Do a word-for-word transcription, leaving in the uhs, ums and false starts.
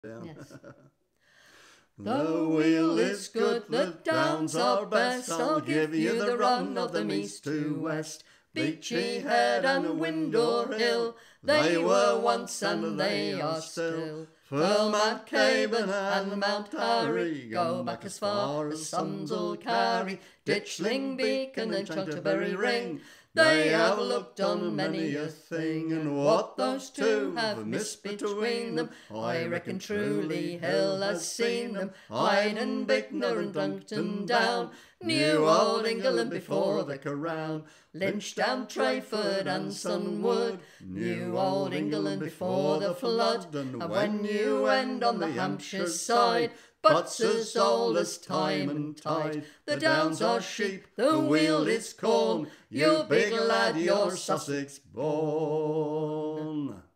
Yes. The Weald is good, the downs are best, I'll give you the run of them east to west. Beachy Head and Winddoor Hill, they were once and they are still. Firle, Mount Caburn and Mount Harry, go back as far as Sunwood carry. Ditchling, Beacon and Chanctonbury ring, they have looked on many a thing, and what those two have missed between them, I reckon Truleigh Hill has seen them. Highden, Bignor and Duncton down, New Old England before the Crown. Linch down Treyford and Sunwood, New Old England before the flood. And when you end on the Hampshire side, butts as old as time and tide. The downs are sheep, the Weald is corn, you big lad, you're Sussex born.